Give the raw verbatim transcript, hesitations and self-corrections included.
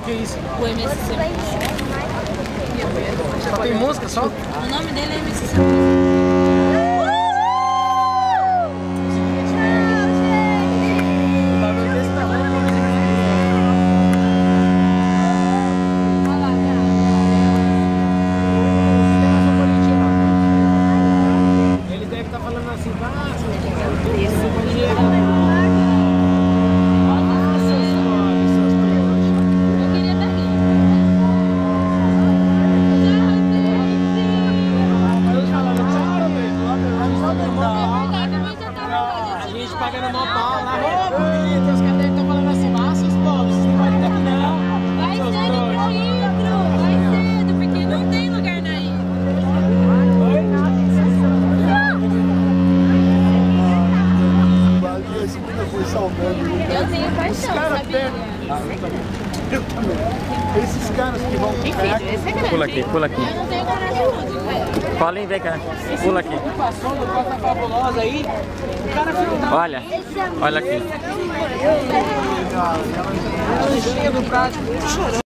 que é isso? O M S C. Só tem música só? O nome dele é M S C. Ele deve estar falando assim, ah, a gente pagando mó pau lá, ô bonito, os caras devem estar falando assim, ah, seus pobres, vocês não podem estar aqui não. Vai cedo pro intro, vai cedo, porque não tem lugar na ilha. Eu tenho paixão, sabia? Esses caras que vão Enfim, esse é grande. Pula aqui, pula aqui. Eu não tenho coragem não. Cola, vem cá. Pula aqui. Passou do Costa Fabulosa aí, o cara filmou. Olha, olha aqui. Cheio do prato.